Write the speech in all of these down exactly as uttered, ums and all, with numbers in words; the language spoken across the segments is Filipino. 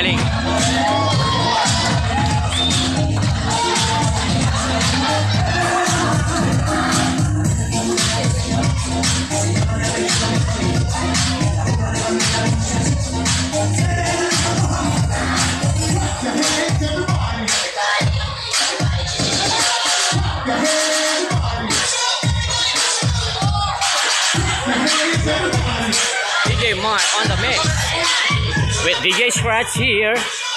galing. D J Mark on the mix with D J SKRATZ here.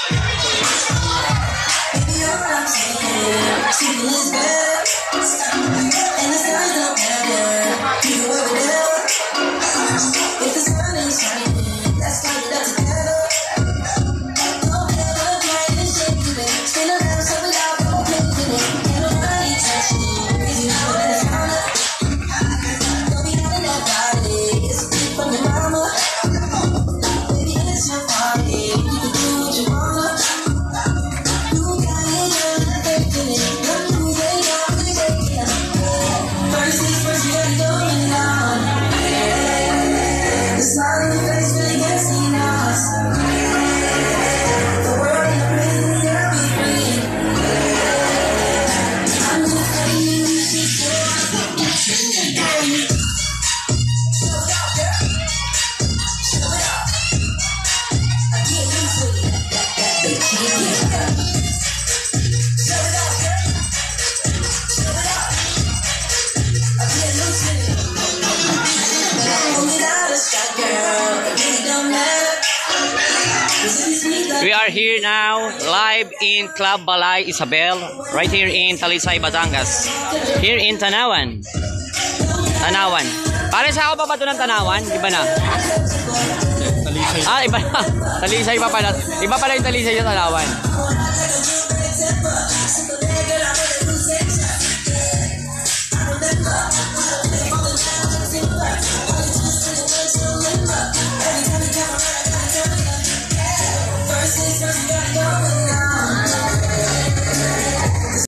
We are here now, live in Club Balai, Isabel, right here in Talisay, Batangas. Here in Tanawan. Tanawan. Pare sa ako pa ba ito ng Tanawan? Iba na. Talisay. Ah, iba na. Talisay pa pala. Iba pala yung Talisay sa Tanawan.